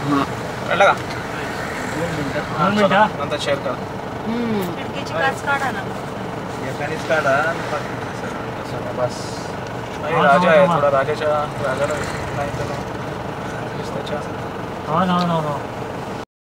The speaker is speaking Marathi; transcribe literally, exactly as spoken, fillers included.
कळलं का? नंतर शेअर करा. खिडकीची काच काढा ना. एकानेच काढा. बस राजा आहे थोडा राजाच्या राजाला नाही तर त्याच्या